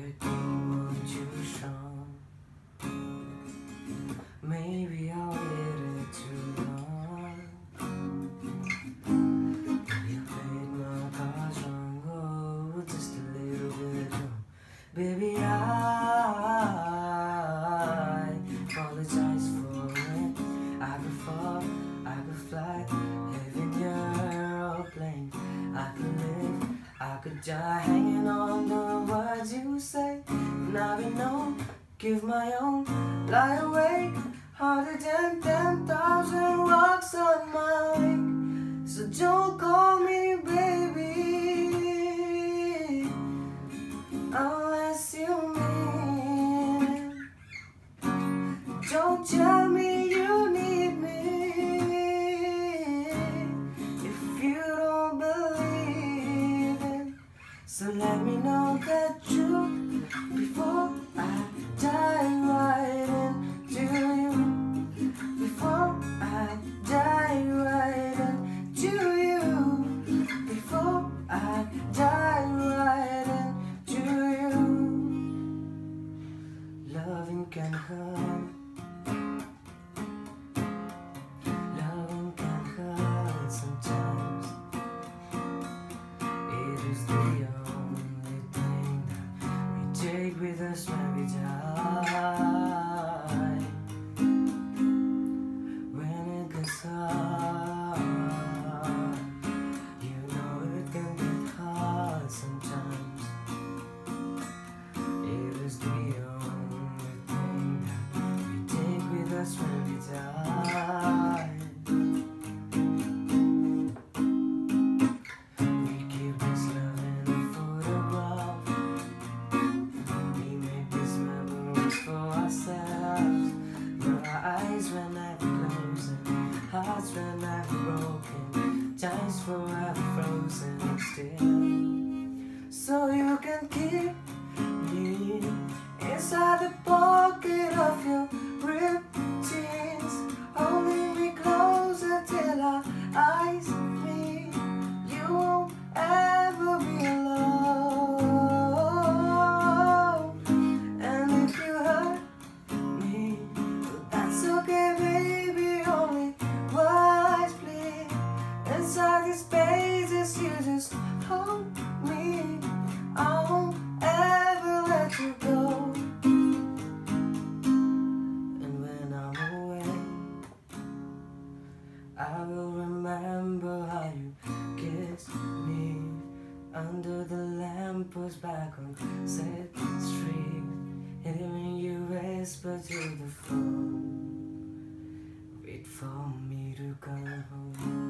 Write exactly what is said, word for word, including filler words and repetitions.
everything won't you strong. Maybe I waited too long. You played my cards wrong, oh, just a little bit wrong. Baby, I apologize for it. I could fall, I could fly, live in your aeroplane. I could live, I could die hanging on the words you say. And I've been known, give my own, lie awake, harder than ten thousand rocks on my lake. So don't call me baby unless you mean it. Don't tell me you need me if you don't believe it. So let me know the truth before I die right into you. Before I die right into you. Before I die right into you. Loving can hurt. Loving can hurt sometimes. It is the only thing that we take with us when we die. When it gets hard, you know it can get hard sometimes. It is the only thing that we take with us when we die. We keep this love in a photograph. We make these memories for ourselves. But our eyes were never closing, hearts were never broken, time's forever frozen still. So you can keep me inside the pocket of your ripped jeans, holding me closer till our eyes meet. You won't ever be alone. And if you hurt me, that's okay, baby. Only words please. Inside these spaces, you just hold me. I won't ever let you go. And when I'm away, I will remember how you kissed me under the lamppost back on Sixth Street, hearing you whisper to the phone, wait for me to come home.